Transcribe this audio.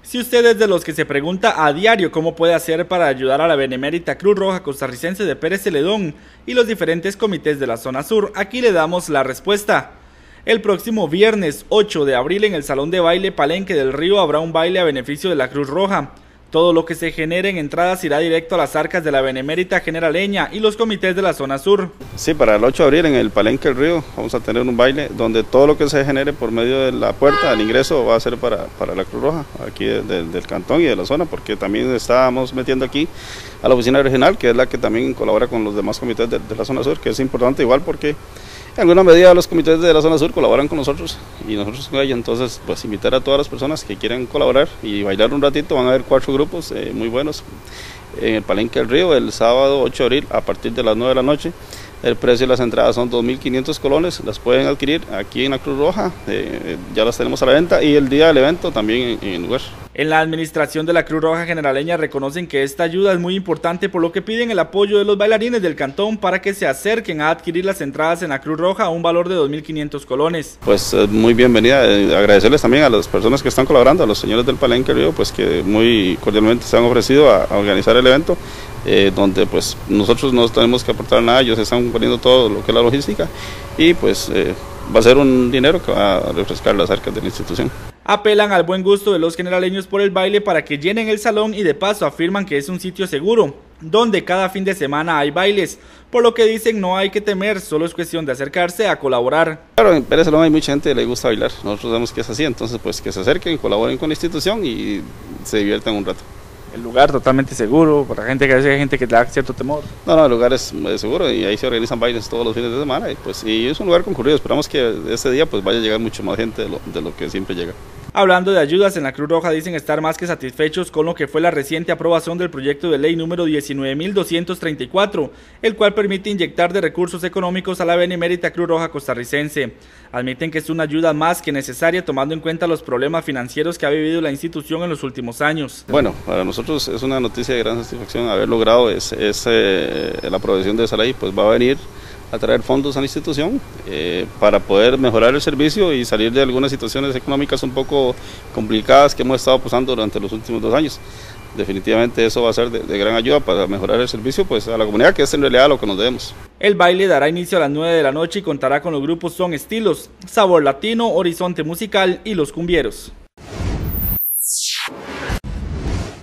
Si usted es de los que se pregunta a diario cómo puede hacer para ayudar a la Benemérita Cruz Roja Costarricense de Pérez Celedón y los diferentes comités de la zona sur, aquí le damos la respuesta. El próximo viernes 8 de abril en el Salón de Baile Palenque del Río habrá un baile a beneficio de la Cruz Roja. Todo lo que se genere en entradas irá directo a las arcas de la Benemérita Generaleña y los comités de la zona sur. Sí, para el 8 de abril en el Palenque del Río vamos a tener un baile donde todo lo que se genere por medio de la puerta, el ingreso, va a ser para la Cruz Roja, aquí del cantón y de la zona, porque también estábamos metiendo aquí a la oficina regional, que es la que también colabora con los demás comités de la zona sur, que es importante igual porque en alguna medida los comités de la zona sur colaboran con nosotros y nosotros con ellos, entonces pues invitar a todas las personas que quieran colaborar y bailar un ratito. Van a haber 4 grupos muy buenos en el Palenque del Río el sábado 8 de abril a partir de las 9 de la noche. El precio de las entradas son 2.500 colones, las pueden adquirir aquí en la Cruz Roja, ya las tenemos a la venta, y el día del evento también en el lugar. En la administración de la Cruz Roja Generaleña reconocen que esta ayuda es muy importante, por lo que piden el apoyo de los bailarines del cantón para que se acerquen a adquirir las entradas en la Cruz Roja a un valor de 2.500 colones. Pues muy bienvenida, agradecerles también a las personas que están colaborando, a los señores del Palenque Río, pues que muy cordialmente se han ofrecido a organizar el evento, donde pues nosotros no tenemos que aportar nada, ellos están poniendo todo lo que es la logística y pues va a ser un dinero que va a refrescar las arcas de la institución. Apelan al buen gusto de los generaleños por el baile para que llenen el salón y de paso afirman que es un sitio seguro, donde cada fin de semana hay bailes, por lo que dicen no hay que temer, solo es cuestión de acercarse a colaborar. Claro, en Pérez Celedón hay mucha gente que le gusta bailar, nosotros sabemos que es así, entonces pues que se acerquen, colaboren con la institución y se diviertan un rato. El lugar totalmente seguro, para gente que a veces hay gente que le da cierto temor. No, el lugar es seguro y ahí se organizan bailes todos los fines de semana y es un lugar concurrido. Esperamos que ese día pues vaya a llegar mucho más gente de lo que siempre llega. Hablando de ayudas, en la Cruz Roja dicen estar más que satisfechos con lo que fue la reciente aprobación del proyecto de ley número 19.234, el cual permite inyectar de recursos económicos a la Benemérita Cruz Roja Costarricense. Admiten que es una ayuda más que necesaria tomando en cuenta los problemas financieros que ha vivido la institución en los últimos años. Bueno, para nosotros es una noticia de gran satisfacción haber logrado la aprobación de esa ley, pues va a venir a traer fondos a la institución para poder mejorar el servicio y salir de algunas situaciones económicas un poco complicadas que hemos estado pasando durante los últimos 2 años. Definitivamente eso va a ser de gran ayuda para mejorar el servicio pues a la comunidad, que es en realidad lo que nos debemos. El baile dará inicio a las 9 de la noche y contará con los grupos Son Estilos, Sabor Latino, Horizonte Musical y Los Cumbieros.